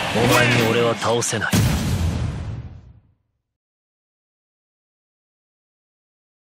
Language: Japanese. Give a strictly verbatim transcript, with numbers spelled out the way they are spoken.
お前に俺は倒せない。